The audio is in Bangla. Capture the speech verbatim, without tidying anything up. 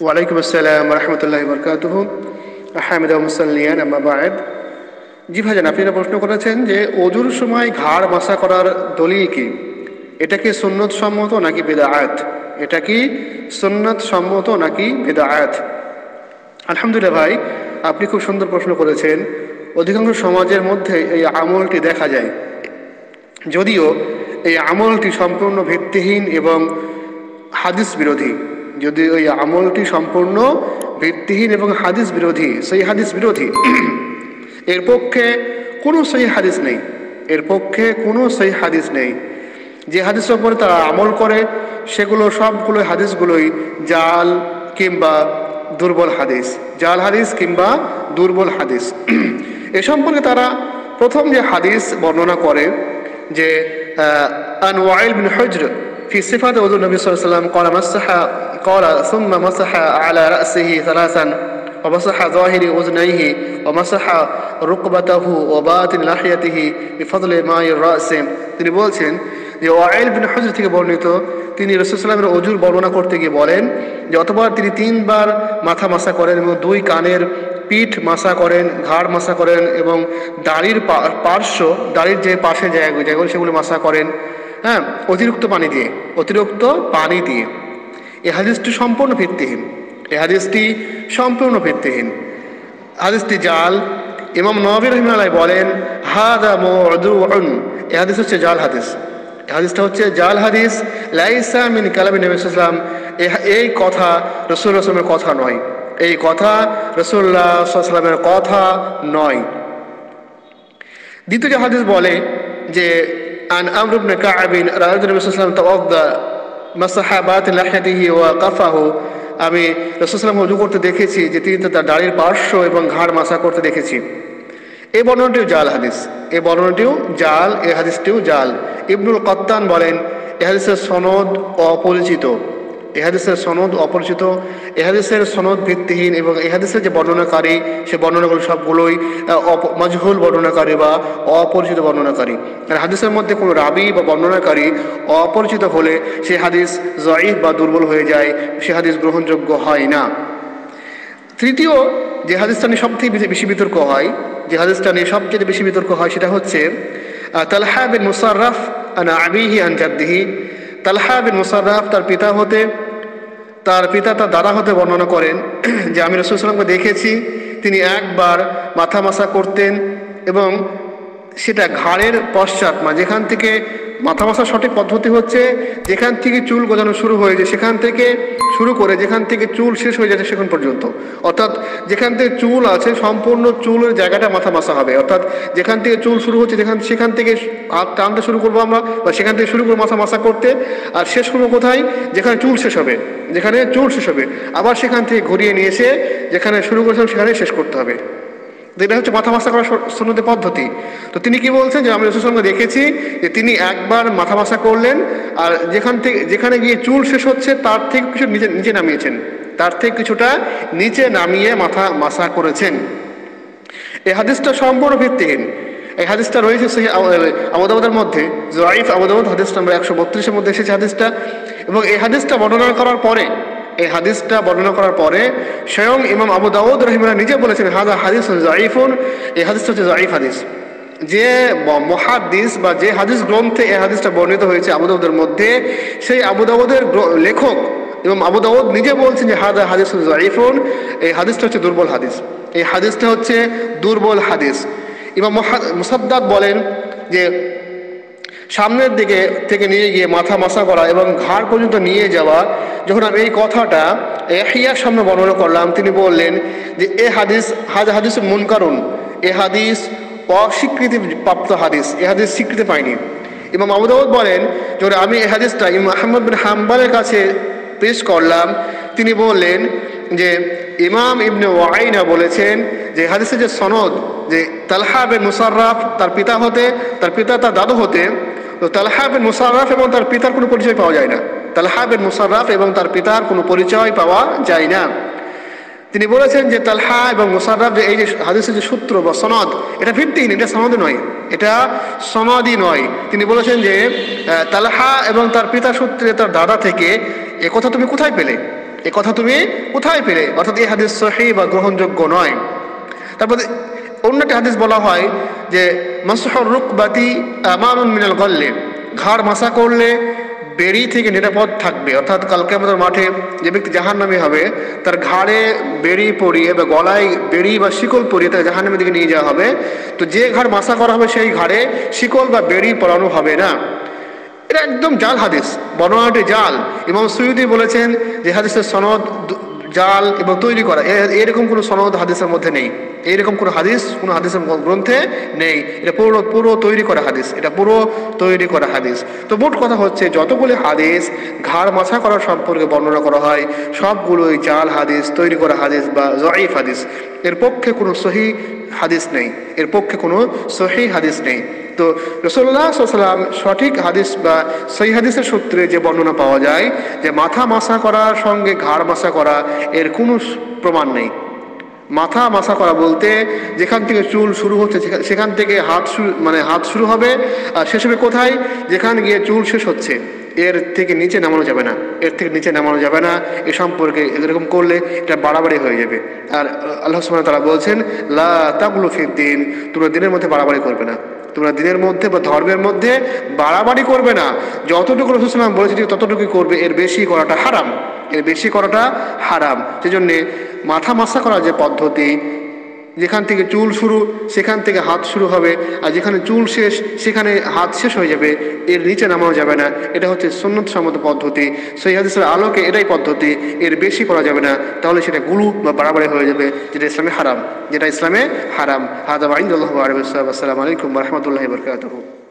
ওয়ালাইকুম আসসালাম রহমতুল্লাহি বরকাতুহু হামিদা মুসাল্লিয়ান আম্মা বা'দ। জি ভাইজান, আপনি এটা প্রশ্ন করেছেন যে ওযুর সময় ঘাড় মাসা করার দলিল কি? এটা কি সুন্নত সম্মত নাকি বিদআত? এটা কি সুন্নত সম্মত নাকি বিদআত? আলহামদুলিল্লাহ ভাই, আপনি খুব সুন্দর প্রশ্ন করেছেন। অধিকাংশ সমাজের মধ্যে এই আমলটি দেখা যায়, যদিও এই আমলটি সম্পূর্ণ ভিত্তিহীন এবং হাদিস বিরোধী। যদি ওই আমলটি সম্পূর্ণ ভিত্তিহীন এবং হাদিস বিরোধী, সেই হাদিস বিরোধী। এর পক্ষে কোনো সেই হাদিস নেই, এর পক্ষে কোনো সেই হাদিস নেই। যে হাদিসের উপরে তারা আমল করে সেগুলো সবগুলো হাদিসগুলোই জাল কিংবা দুর্বল হাদিস, জাল হাদিস কিংবা দুর্বল হাদিস। এ সম্পর্কে তারা প্রথম যে হাদিস বর্ণনা করে যে আন ওয়াইল বিন হুজর في صفات وضوء النبي صلى الله عليه وسلم قال مسح قال ثم مسح على رأسه ثلاثا ومسح ظاهر أذنيه ومسح ركبته وباطن لحيته بفضل ماء الرأس। তিনি বলছেন যে ওয়াইল বিন হুজর থেকে বর্ণিত, তিনি রাসূল সাল্লাল্লাহু আলাইহি ওয়াসাল্লামের ওযুর বর্ণনা করতে গিয়ে বলেন যে অতঃপর তিনি তিনবার মাথা মাসা করেন এবং দুই কানের পিঠ মাসা করেন, ঘাড় মাসা করেন এবং দাড়ির পার্শ্ব, দাড়ির যে পাশে জায়গাগুলো সেগুলো মাসা করেন, হ্যাঁ, অতিরিক্ত পানি দিয়ে, অতিরিক্ত পানি দিয়ে। এই হাদিসটি সম্পূর্ণ ভিত্তিহীন, এই হাদিসটি সম্পূর্ণ ভিত্তিহীন, হাদিসটি জাল। ইমাম নববী রাহিমাহুল্লাহ বলেন হাযা মাওদুউন, এই হাদিস হচ্ছে জাল হাদিস, এই হাদিসটা হচ্ছে জাল হাদিস। লাইসা মিন কালামি নবী সাল্লাল্লাহু আলাইহি ওয়াসাল্লাম, এই কথা রাসূলুল্লাহ সাল্লাল্লাহু আলাইহি ওয়াসাল্লামের কথা নয়, এই কথা রাসূলুল্লাহ সাল্লাল্লাহু আলাইহি ওয়াসাল্লামের কথা নয়। দ্বিতীয় যে হাদিস বলে যে عن عمرو بن كعب رأيت النبي صلى الله عليه وسلم توضأ مسح باطن لحيته وقفه, আমি রাসূল সাল্লাল্লাহু আলাইহি ওয়াসাল্লাম ওযু করতে দেখেছি যে তিনি তার দাড়ির পার্শ্ব এবং ঘাড় মাসা করতে দেখেছি। এই বর্ণনাটিও জাল হাদিস, এই বর্ণনাটিও জাল, এই হাদিসটিও জাল। ইবনুল কত্তান বলেন এই হাদিসের সনদ অপরিচিত, এই হাদিসের সনদ অপরিচিত, এই হাদিসের সনদ ভিত্তিহীন এবং এই হাদিসের যে বর্ণনাকারী সে বর্ণনাগুলো সবগুলোই মাজহুল বর্ণনাকারী বা অপরিচিত বর্ণনাকারী। আর হাদিসের মধ্যে কোনো রাবি বা বর্ণনাকারী অপরিচিত হলে সে হাদিস যঈফ বা দুর্বল হয়ে যায়, সে হাদিস গ্রহণযোগ্য হয় না। তৃতীয় যে হাদিসটা নিয়ে সবথেকে বেশি বিতর্ক হয়, যে হাদিসটা নিয়ে সবচেয়ে বেশি বিতর্ক হয় সেটা হচ্ছে তালহা বিন মুসাররাফ আন আবিহি আন জাদ্দিহি। তালহা বিন মুসাররাফ তার পিতা হতে তার পিতা তার দাদা হতে বর্ণনা করেন যে আমি রাসূল সাল্লাল্লাহু আলাইহি ওয়াসাল্লামকে দেখেছি তিনি একবার মাথা মাসা করতেন এবং সেটা ঘাড়ের পশ্চাৎ, মানে যেখান থেকে মাথা মাসার সঠিক পদ্ধতি হচ্ছে যেখান থেকে চুল গজানো শুরু হয়ে যায় সেখান থেকে শুরু করে যেখান থেকে চুল শেষ হয়ে যাচ্ছে সেখান পর্যন্ত, অর্থাৎ যেখান থেকে চুল আছে সম্পূর্ণ চুলের জায়গাটা মাথা মাসা হবে, অর্থাৎ যেখান থেকে চুল শুরু হচ্ছে যেখান সেখান থেকে হাত টানতে শুরু করবো আমরা, বা সেখান থেকে শুরু করবো মাথা মাসা করতে, আর শেষ করবো কোথায়? যেখানে চুল শেষ হবে, যেখানে চুল শেষ হবে আবার সেখান থেকে ঘুরিয়ে নিয়ে এসে যেখানে শুরু করেছিলাম সেখানে শেষ করতে হবে। এটা হচ্ছে মাথা মাসা করার সুন্নতের পদ্ধতি। তো তিনি কি বলছেন যে আমি রাসূল সাল্লাল্লাহু আলাইহি ওয়াসাল্লামকে দেখেছি যে তিনি একবার মাথা মাসা করলেন আর যেখান থেকে যেখানে গিয়ে চুল শেষ হচ্ছে তার থেকে কিছু নিচে নিচে নামিয়েছেন, তার থেকে কিছুটা নিচে নামিয়ে মাথা মাসা করেছেন। এই হাদিসটা সম্পূর্ণ ভিত্তিহীন। এই হাদিসটা রয়েছে সহিহ আবু দাউদের মধ্যে, যঈফ আবু দাউদ হাদিস নম্বর একশো বত্রিশের মধ্যে এসেছে হাদিসটা। এবং এই হাদিসটা বর্ণনা করার পরে এই হাদিসটা বর্ণনা করার পরে স্বয়ং ইমাম আবু দাউদ রাহিমাহুল্লাহ নিজে বলেছেন হাযা হাদিসুন যায়ীফুন, এই হাদিসটা হচ্ছে যায়ীফ হাদিস। যে মুহাদ্দিস বা যে হাদিস গ্রন্থে এই হাদিসটা বর্ণিত হয়েছে আবু দাউদের মধ্যে, সেই আবু দাউদের লেখক এবং আবু দাউদ নিজে বলছেন যে হাযা হাদিসুন যায়ীফুন, এই হাদিসটা হচ্ছে দুর্বল হাদিস, এই হাদিসটা হচ্ছে দুর্বল হাদিস। ইমাম মুসাদ্দাদ বলেন যে সামনের দিকে থেকে নিয়ে গিয়ে মাথা মাসা করা এবং ঘাড় পর্যন্ত নিয়ে যাওয়া, যখন আমি এই কথাটা ইয়াহইয়ার সামনে বর্ণনা করলাম তিনি বললেন যে এ হাদিস হাজ হাদিস মুনকারুন, এ হাদিস অস্বীকৃতি প্রাপ্ত হাদিস, এ হাদিস স্বীকৃতি পায়নি। ইমাম আবু দাউদ বলেন যখন আমি এই হাদিসটা ইমাম আহমদ বিন হাম্বলের কাছে পেশ করলাম তিনি বললেন যে ইমাম ইবনে ওয়াইনা বলেছেন যে হাদিসের যে সনদ, যে তালহা বিন মুসাররাফ তার পিতা হতে, তার পিতা তার দাদু হতে, তো তালহা বিন মুসাররাফ এবং তার পিতার কোনো পরিচয় পাওয়া যায় না, তালহা বিন মুসাররাফ এবং তার পিতার কোনো পরিচয় পাওয়া যায় না। তিনি বলেছেন যে তালহা এবং মুসাররাফ যে এই যে হাদিসের যে সূত্র বা সনদ এটা ভিত্তিহীন, এটা সনদই নয়, এটা সনদই নয়। তিনি বলেছেন যে তালহা এবং তার পিতা সূত্রে তার দাদা থেকে, এ কথা তুমি কোথায় পেলে? এ কথা তুমি কোথায় পেলে? অর্থাৎ এই হাদিস সহিহ বা গ্রহণযোগ্য নয়। তারপরে অন্য একটা হাদিস বলা হয় যে মাসহুর রুকবাতি আমানুন মিনাল গল্লি, ঘাড় মাসা করলে বেড়ি থেকে নিরাপদ থাকবে। অর্থাৎ কাল কিয়ামতের মাঠে যে ব্যক্তি জাহান্নামী হবে তার ঘাড়ে বেড়ি পরিয়ে বা গলায় বেড়ি বা শিকল পরিয়ে তাকে জাহান্নামের দিকে নিয়ে যাওয়া হবে। তো যে ঘাড় মাসা করা হবে সেই ঘাড়ে শিকল বা বেড়ি পরানো হবে না। এটা একদম জাল হাদিস, বর্ণনাটি জাল। ইমাম সুয়ুতি বলেছেন যে হাদিসের সনদ জাল এবং তৈরি করা, এরকম কোনো সনদ হাদিসের মধ্যে নেই, এইরকম কোনো হাদিস কোনো হাদিসের গ্রন্থে নেই। এটা পুরো পুরো তৈরি করা হাদিস, এটা পুরো তৈরি করা হাদিস। তো মোট কথা হচ্ছে যতগুলি হাদিস ঘাড় মাথা করার সম্পর্কে বর্ণনা করা হয় সবগুলোই জাল হাদিস, তৈরি করা হাদিস বা জয়ীফ হাদিস। এর পক্ষে কোনো সহি হাদিস নেই, এর পক্ষে কোনো সহি হাদিস নেই। তো রাসূলুল্লাহ সাল্লাল্লাহু আলাইহি ওয়াসাল্লাম সঠিক হাদিস বা সহি হাদিসের সূত্রে যে বর্ণনা পাওয়া যায় যে মাথা মাসা করার সঙ্গে ঘাড় মাসা করা, এর কোনো প্রমাণ নেই। মাথা মাসা করা বলতে যেখান থেকে চুল শুরু হচ্ছে সেখান থেকে হাত শুরু, মানে হাত শুরু হবে আর শেষ হবে কোথায়? যেখানে গিয়ে চুল শেষ হচ্ছে, এর থেকে নিচে নামানো যাবে না, এর থেকে নিচে নামানো যাবে না। এ সম্পর্কে এরকম করলে এটা বাড়াবাড়ি হয়ে যাবে। আর আল্লাহ সুবহানাহু ওয়া তাআলা বলছেন লা তাগলু ফিদ্দিন, তোমরা দিনের মধ্যে বাড়াবাড়ি করবে না, তোমরা দিনের মধ্যে বা ধর্মের মধ্যে বাড়াবাড়ি করবে না। যতটুকু রাসূল সাল্লাল্লাহু আলাইহি ওয়াসাল্লাম বলেছেন ততটুকুই করবে, এর বেশি করাটা হারাম, এর বেশি করাটা হারাম। সেজন্যে মাথা মাসা করার যে পদ্ধতি, যেখান থেকে চুল শুরু সেখান থেকে হাত শুরু হবে, আর যেখানে চুল শেষ সেখানে হাত শেষ হয়ে যাবে, এর নিচে নামানো যাবে না। এটা হচ্ছে সুন্নত সম্মত পদ্ধতি, সহিহ হাদিসের আলোকে এটাই পদ্ধতি, এর বেশি করা যাবে না, তাহলে সেটা গুলু বা বাড়াবাড়ি হয়ে যাবে, যেটা ইসলামে হারাম, যেটা ইসলামে হারাম। হাদা ওয়া ইনদাল্লাহি ওয়া আসসালামু আলাইকুম ওয়া রাহমাতুল্লাহি ওয়া বারাকাতুহু।